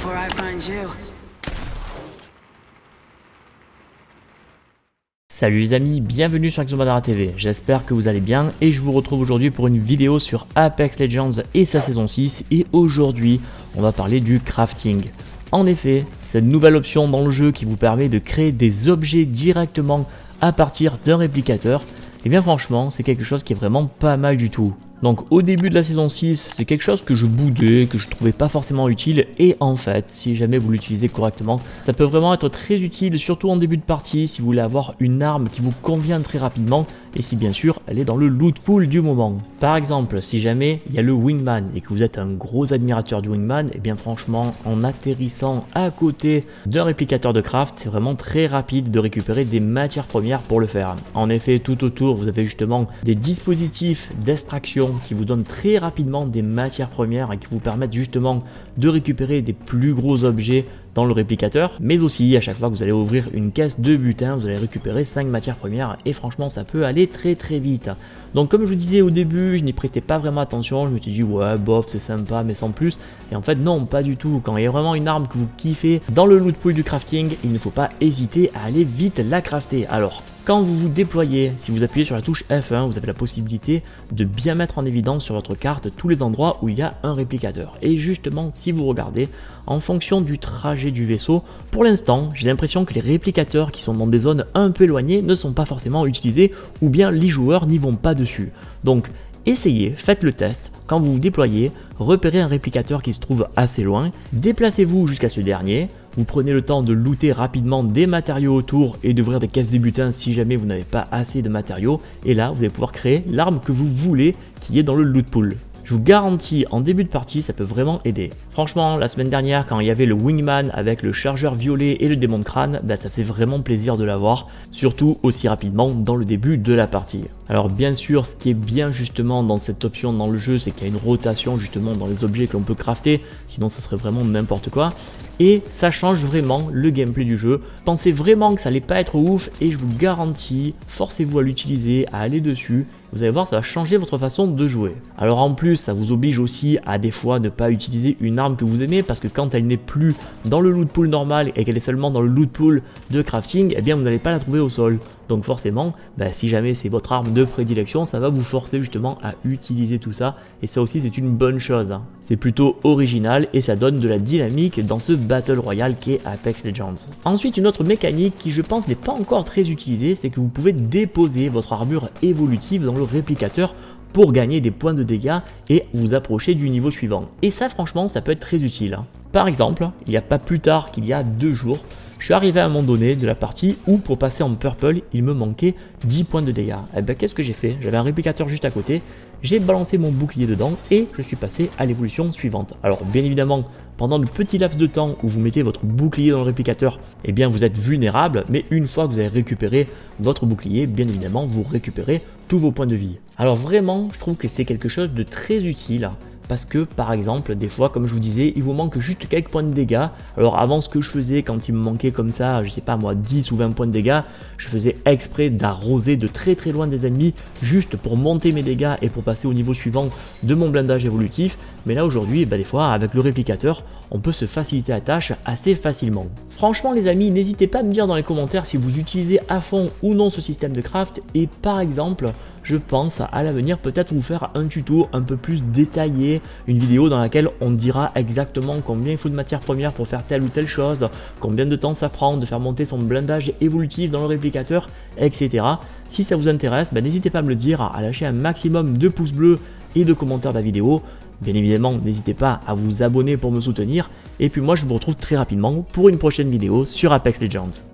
before I find you. Salut les amis, bienvenue sur Exomandara TV, j'espère que vous allez bien et je vous retrouve aujourd'hui pour une vidéo sur Apex Legends et sa saison 6 et aujourd'hui on va parler du crafting. En effet, cette nouvelle option dans le jeu qui vous permet de créer des objets directement à partir d'un réplicateur, et bien franchement c'est quelque chose qui est vraiment pas mal du tout. Donc au début de la saison 6, c'est quelque chose que je boudais, que je trouvais pas forcément utile et en fait, si jamais vous l'utilisez correctement, ça peut vraiment être très utile, surtout en début de partie, si vous voulez avoir une arme qui vous convient très rapidement et si bien sûr elle est dans le loot pool du moment. Par exemple, si jamais il y a le Wingman et que vous êtes un gros admirateur du Wingman, et bien franchement, en atterrissant à côté d'un réplicateur de craft, c'est vraiment très rapide de récupérer des matières premières pour le faire. En effet, tout autour, vous avez justement des dispositifs d'extraction qui vous donnent très rapidement des matières premières et qui vous permettent justement de récupérer des plus gros objets dans le réplicateur, mais aussi à chaque fois que vous allez ouvrir une caisse de butin, vous allez récupérer 5 matières premières et franchement ça peut aller très vite. Donc comme je vous disais au début, je n'y prêtais pas vraiment attention, je me suis dit ouais bof c'est sympa mais sans plus, et en fait non pas du tout. Quand il y a vraiment une arme que vous kiffez dans le loot pool du crafting, il ne faut pas hésiter à aller vite la crafter. Alors quand vous vous déployez, si vous appuyez sur la touche F1, vous avez la possibilité de bien mettre en évidence sur votre carte tous les endroits où il y a un réplicateur. Et justement, si vous regardez, en fonction du trajet du vaisseau, pour l'instant, j'ai l'impression que les réplicateurs qui sont dans des zones un peu éloignées ne sont pas forcément utilisés ou bien les joueurs n'y vont pas dessus. Donc, essayez, faites le test. Quand vous vous déployez, repérez un réplicateur qui se trouve assez loin, déplacez-vous jusqu'à ce dernier, vous prenez le temps de looter rapidement des matériaux autour et d'ouvrir des caisses de butin si jamais vous n'avez pas assez de matériaux, et là vous allez pouvoir créer l'arme que vous voulez qui est dans le loot pool. Je vous garantis, en début de partie, ça peut vraiment aider. Franchement, la semaine dernière, quand il y avait le Wingman avec le chargeur violet et le démon de crâne, bah, ça faisait vraiment plaisir de l'avoir, surtout aussi rapidement dans le début de la partie. Alors bien sûr, ce qui est bien justement dans cette option dans le jeu, c'est qu'il y a une rotation justement dans les objets que l'on peut crafter, sinon ce serait vraiment n'importe quoi. Et ça change vraiment le gameplay du jeu. Pensez vraiment que ça allait pas être ouf et je vous garantis, forcez-vous à l'utiliser, à aller dessus. Vous allez voir, ça va changer votre façon de jouer. Alors en plus, ça vous oblige aussi à des fois ne pas utiliser une arme que vous aimez parce que quand elle n'est plus dans le loot pool normal et qu'elle est seulement dans le loot pool de crafting, eh bien vous n'allez pas la trouver au sol. Donc forcément, si jamais c'est votre arme de prédilection, ça va vous forcer justement à utiliser tout ça. Et ça aussi c'est une bonne chose. C'est plutôt original et ça donne de la dynamique dans ce Battle Royale qui est Apex Legends. Ensuite, une autre mécanique qui je pense n'est pas encore très utilisée, c'est que vous pouvez déposer votre armure évolutive dans le réplicateur pour gagner des points de dégâts et vous approcher du niveau suivant. Et ça franchement, ça peut être très utile. Par exemple, il n'y a pas plus tard qu'il y a 2 jours, je suis arrivé à un moment donné de la partie où pour passer en purple, il me manquait 10 points de dégâts. Et bien qu'est-ce que j'ai fait? J'avais un réplicateur juste à côté, j'ai balancé mon bouclier dedans et je suis passé à l'évolution suivante. Alors bien évidemment, pendant le petit laps de temps où vous mettez votre bouclier dans le réplicateur, eh bien vous êtes vulnérable, mais une fois que vous avez récupéré votre bouclier, bien évidemment vous récupérez tous vos points de vie. Alors vraiment, je trouve que c'est quelque chose de très utile. Parce que par exemple, des fois comme je vous disais, il vous manque juste quelques points de dégâts. Alors avant, ce que je faisais quand il me manquait comme ça, je sais pas moi, 10 ou 20 points de dégâts, je faisais exprès d'arroser de très loin des ennemis juste pour monter mes dégâts et pour passer au niveau suivant de mon blindage évolutif. Mais là aujourd'hui, des fois avec le réplicateur, on peut se faciliter la tâche assez facilement. Franchement les amis, n'hésitez pas à me dire dans les commentaires si vous utilisez à fond ou non ce système de craft et par exemple, je pense à l'avenir peut-être vous faire un tuto un peu plus détaillé, une vidéo dans laquelle on dira exactement combien il faut de matières premières pour faire telle ou telle chose, combien de temps ça prend de faire monter son blindage évolutif dans le réplicateur, etc. Si ça vous intéresse, n'hésitez pas à me le dire, à lâcher un maximum de pouces bleus et de commentaires de la vidéo. Bien évidemment, n'hésitez pas à vous abonner pour me soutenir. Et puis moi, je vous retrouve très rapidement pour une prochaine vidéo sur Apex Legends.